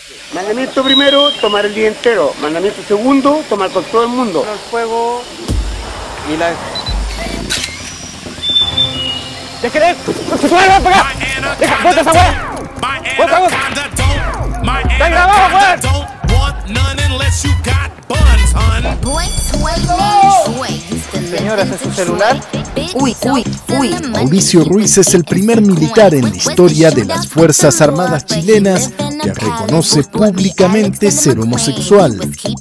Mandamiento primero, tomar el día entero. Mandamiento segundo, tomar con todo el mundo. El fuego y la... ¡Déjale! ¡No se puede pegar! ¡Deja! ¡Bota esa weá! ¡Bota, bota! ¡Está grabado, weón! Señora, ¿ese es su celular? Uy. Mauricio Ruiz es el primer militar en la historia de las Fuerzas Armadas chilenas que reconoce públicamente ser homosexual.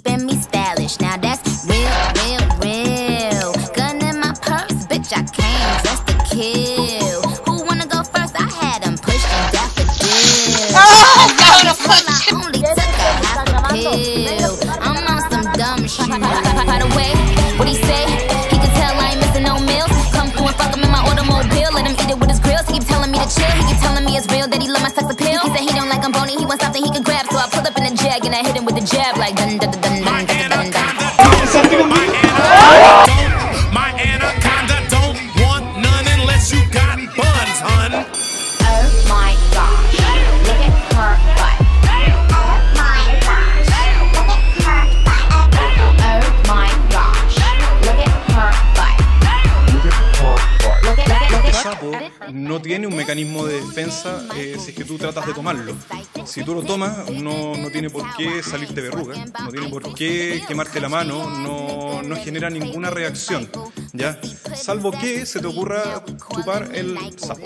No tiene un mecanismo de defensa si es que tú tratas de tomarlo. Si tú lo tomas, no tiene por qué salirte verruga, no tiene por qué quemarte la mano, no genera ninguna reacción, ¿ya? Salvo que se te ocurra chupar el sapo.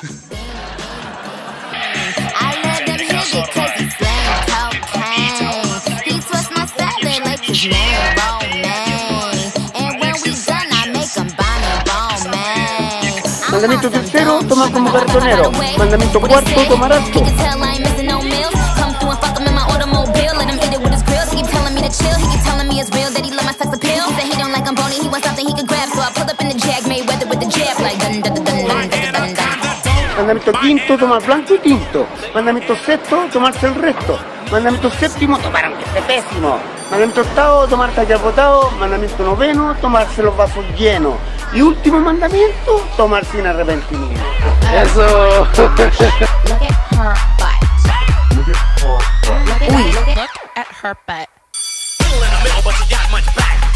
Mandamiento tercero, tomar como cartonero. Mandamiento cuarto, tomar alto. Mandamiento quinto, tomar blanco y tinto. Mandamiento sexto, tomarse el resto. Mandamiento séptimo, tomar aunque esté pésimo. Mandamiento octavo, tomar tallar botado. Mandamiento noveno, tomarse los vasos llenos. Y último mandamiento, tomar sin arrepentimiento. ¡Eso! Uy. Look at her butt.